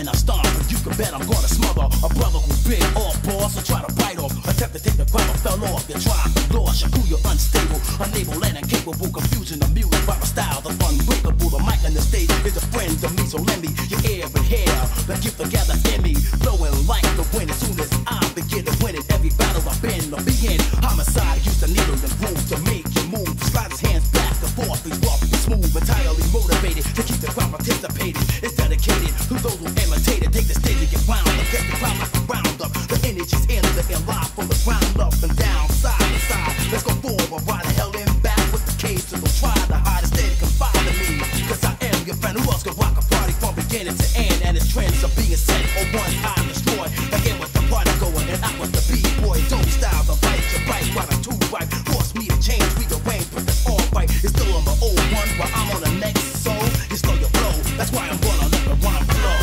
and I stomp. And you can bet I'm gonna smother a brother who's big off boss. So try to bite off, attempt to take the crown, fell off. You try to lost, you're unstable, unable and incapable. Confusion, amused by my style, the unbreakable. The mic on the stage is a friend of me, so lend me your ear and hair. The gift together in me, blowing like the wind. As soon as I begin to win it, every battle I've been to begin. Homicide used the needle and groove to make you move. Slide his hands back and forth, he's rough and smooth, entirely motivated to keep the crowd participating. It's dedicated to those who imitate it. Take the stage and get wound up, get the crowd like a round up. The energy's in the air live from the ground up and down, side to side. Let's go forward, why the hell in back with the case? So don't try to hide, instead confide in me. Cause I am your friend, who else could rock a party from beginning to end? And its trends are being set or one high destroyed. Again with the party going and out with the B-boy. Don't style the right, you're right, while I'm too right. Force me to change, rearrange, but that's all right. It's still on the old one, while I'm on the next soul. You slow your flow, that's why I'm gonna let the rhyme flow.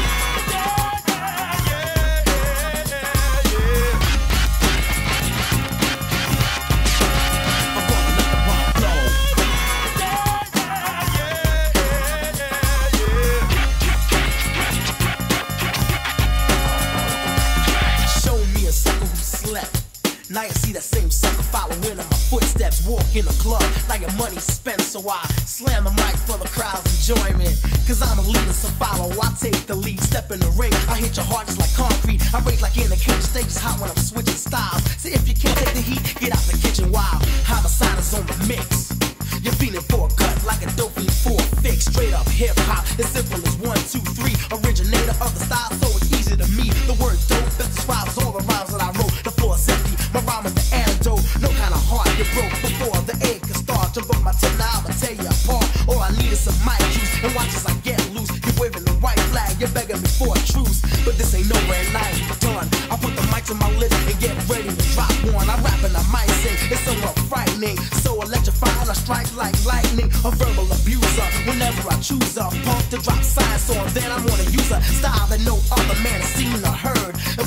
Now you see that same sucker following in my footsteps, walk in the club, now your money's spent, so I slam the mic for the crowd's enjoyment. Cause I'm a leader, so follow, I take the lead, step in the ring, I hit your heart just like concrete, I rage like in the cage, stage is hot when I'm switching styles. See if you can't take the heat, get out the kitchen wild, homicide is on the mix. You're feeling for a cut like a dope fiend for a fix. Straight up hip hop, as simple as 1, 2, 3. Originator of the style, so it's easy to me. The word dope that describes all the rhymes that I wrote. The floor is empty, my rhyme is the antidote. No kind of heart you broke before the egg can start. Jump up my tip now, I'ma tear you apart. All I need is some mic juice, and watch as I get loose. You're waving the white flag, you're begging me for a truce. But this ain't nowhere and I ain't done. I put the mic to my lips and get ready to drop one. I rap and I might sing, it's somewhat frightening. So electrifying, I strike like lightning. A verbal abuser, whenever I choose a punk to drop science on, then I'm gonna use a style that no other man has seen or heard.